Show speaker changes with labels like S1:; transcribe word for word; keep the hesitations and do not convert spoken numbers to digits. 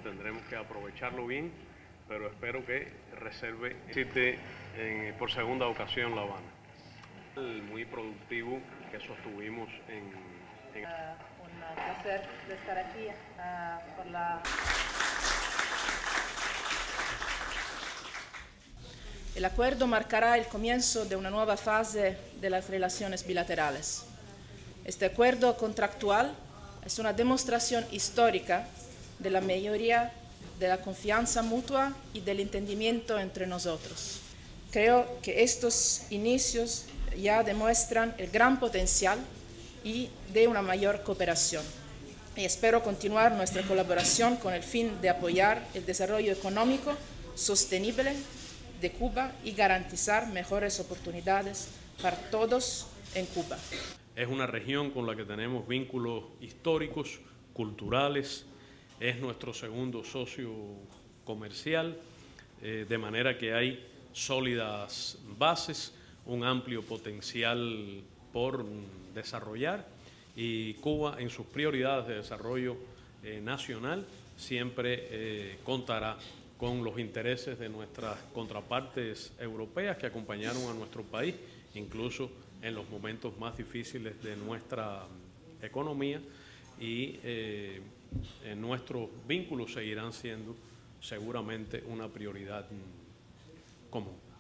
S1: tendremos que aprovecharlo bien, pero espero que reserve existe en, por segunda ocasión La Habana. Muy productivo que sostuvimos en... en...
S2: Uh, un placer de estar aquí uh, por la... El acuerdo marcará el comienzo de una nueva fase de las relaciones bilaterales. Este acuerdo contractual es una demostración histórica de la mayoría de la confianza mutua y del entendimiento entre nosotros. Creo que estos inicios ya demuestran el gran potencial y de una mayor cooperación. Y espero continuar nuestra colaboración con el fin de apoyar el desarrollo económico sostenible de Cuba y garantizar mejores oportunidades para todos en Cuba.
S1: Es una región con la que tenemos vínculos históricos, culturales, es nuestro segundo socio comercial, eh, de manera que hay sólidas bases, un amplio potencial por desarrollar y Cuba en sus prioridades de desarrollo eh, nacional siempre eh, contará con los intereses de nuestras contrapartes europeas que acompañaron a nuestro país, incluso en los momentos más difíciles de nuestra economía, y eh, en nuestros vínculos seguirán siendo seguramente una prioridad común.